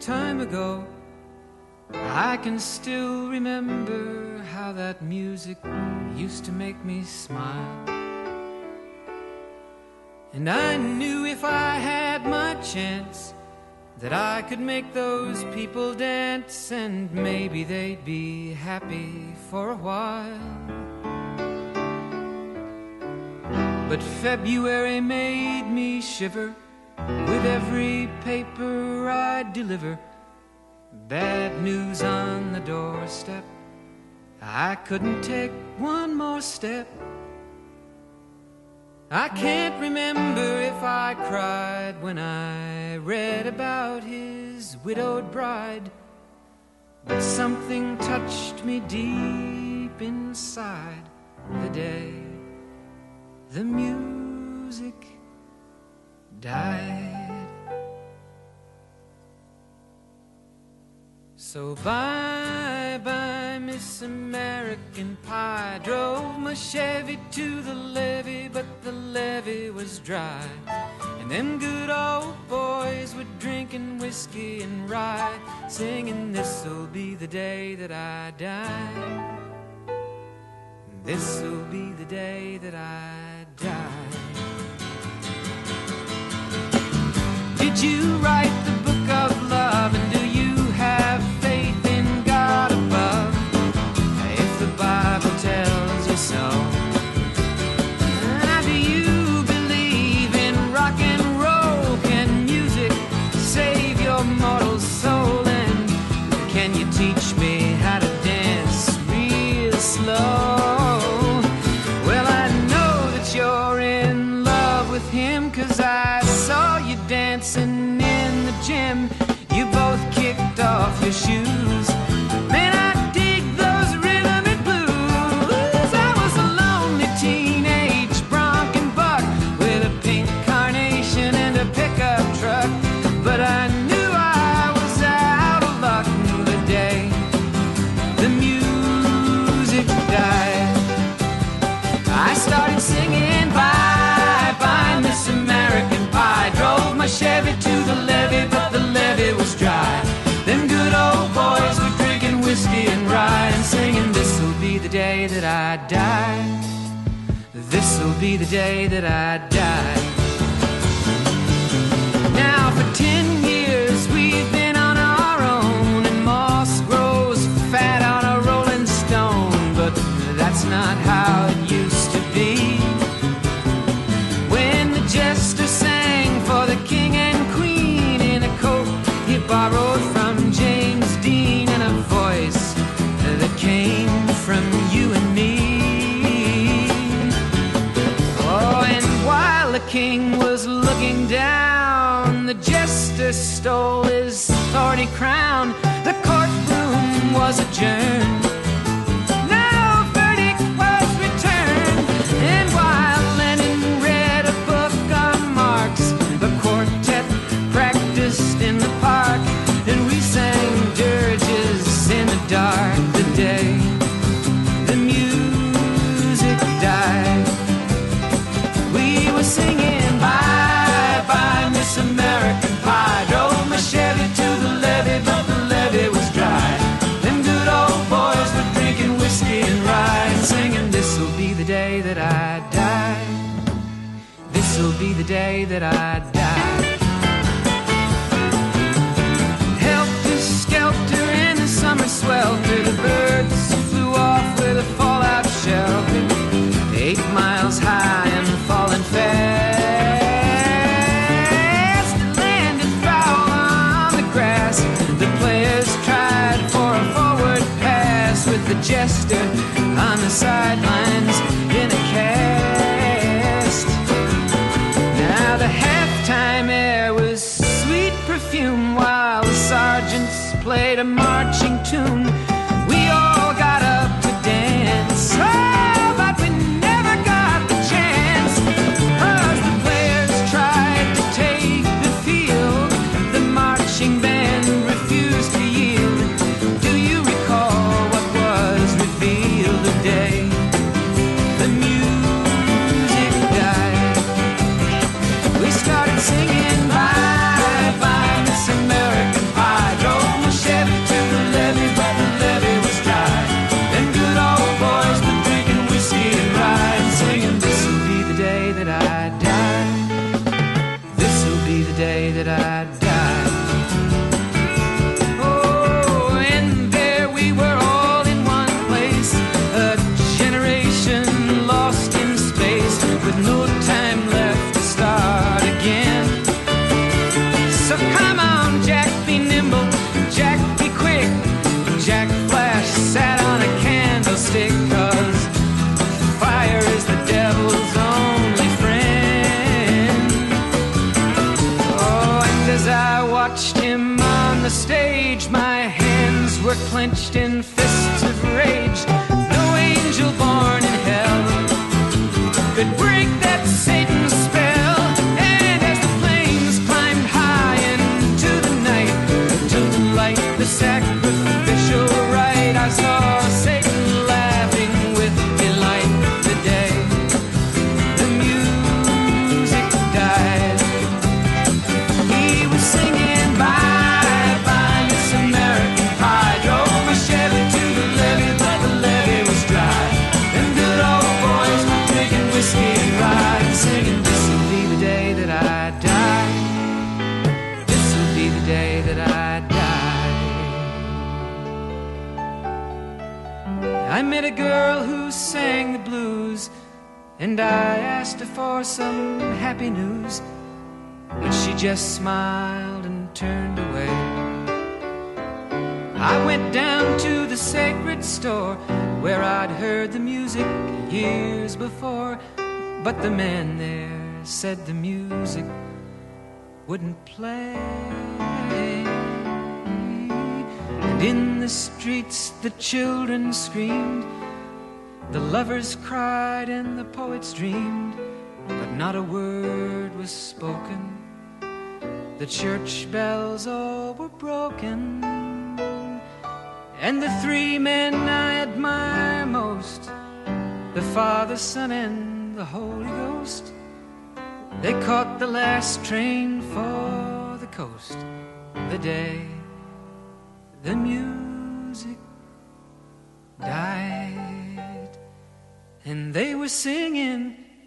time ago, I can still remember how that music used to make me smile. And I knew if I had my chance that I could make those people dance, and maybe they'd be happy for a while. But February made me shiver with every paper I deliver. Bad news on the doorstep, I couldn't take one more step. I can't remember if I cried when I read about his widowed bride, but something touched me deep inside the day the music died. So bye-bye, Miss American Pie. Drove my Chevy to the levee, but the levee was dry. And them good old boys were drinking whiskey and rye, singing, this'll be the day that I die. This'll be the day that I die. Did you write the book of love, and do you have faith in God above? If the Bible tells you so. Now, do you believe in rock and roll? Can music save your mortal soul? And can you teach me how to dance real slow? Well, I know that you're in love with him, 'cause I saw you dancing in the gym. You both kicked off your shoes. Man, I dig those rhythm and blues. I was a lonely teenage bronc and buck with a pink carnation and a pickup truck, but I knew I was out of luck the day the music died. I started singing bye-bye, Miss American Pie. Drove my Chevy to the levee, but the levee was dry. Them good old boys were drinking whiskey and rye, and singing, this'll be the day that I die. This'll be the day that I die. Now for 10 years we've been on our own, and moss grows fat on a rolling stone, but that's not how it used to be. When the jester sang for the king and queen in a coat he borrowed from James Dean, and a voice that came from you and me. Oh, and while the king was looking down, the jester stole his thorny crown. The courtroom was adjourned. No verdict was returned. And while Lenin read a book on Marx, the quartet practiced in the park, and we sang dirges in the dark the day the music died. We were singing bye-bye, Miss American Pie. Drove my Chevy to the levee, but the levee was dry. Them good old boys were drinking whiskey and rye, and singing, this'll be the day that I die. This'll be the day that I die. Helter-skelter in the summer swelter, the birds flew off with a fallout shelter. 8 miles high and falling fast. It landed foul on the grass. The players tried for a forward pass, with the jester on the sidelines in a cast. Now the halftime air was sweet perfume, while the sergeants played a marching tune. We all got up to dance, oh, but we never got the chance, 'cause the players tried to take the field. The marching band refused to yield. Do you recall what was revealed the day the music died? We started singing bye-bye, Miss American Pie. day that I die. Oh, and there we were all in one place, a generation lost in space, with no time left to start again. So come on, Jack, be nimble, Jack, be quick. Jack Flash sat on a candlestick, 'cause fire is the devil's only friend. Oh, and as I watched him on the stage, my hands were clenched in fists of rage. No angel born in hell could break that Satan's spell. And as the flames climbed high into the night, to light the sacrificial rite, I saw Satan laughing with delight. The day the music died, he was singing bye bye Miss American Pie. Drove my Chevy to the levee, but the levee was dry. Them good old boys were drinking whiskey and rye, and singing, this'll be the day that I die. This'll be the day that I die. I met a girl who sang the blues, and I asked her for some happy news, but she just smiled and turned away. I went down to the sacred store, where I'd heard the music years before, but the man there said the music wouldn't play. And in the streets the children screamed, the lovers cried and the poets dreamed, but not a word was spoken. The church bells all were broken, and the three men I admire most, the Father, Son, and the Holy Ghost, they caught the last train for the coast. The day the music died, and they were singing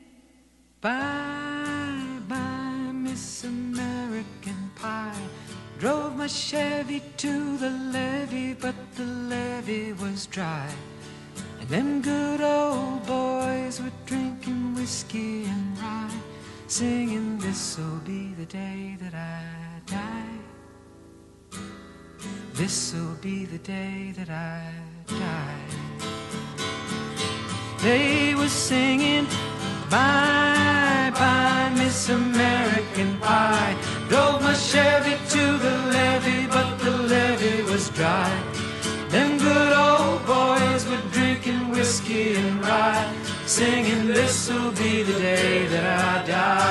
bye bye Miss American Pie. Drove my Chevy to the levee, but the levee was dry. And them good old boys were drinking whiskey and rye, singing, this'll be the day that I die. This'll be the day that I die. They were singing bye bye Miss American Pie. Drove my Chevy to the levee, but the levee was dry. Them good old boys were drinking whiskey and rye, singing, this'll be the day that I die.